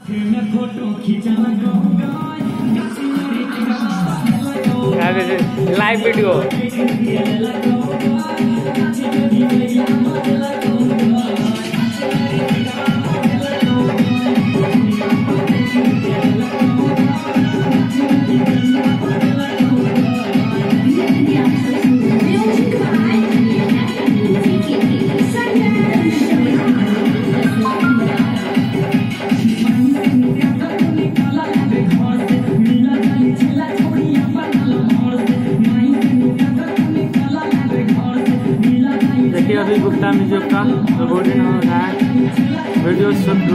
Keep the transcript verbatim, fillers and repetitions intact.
live video अभी Gupta music का recording हो रहा है, वीडियो शूट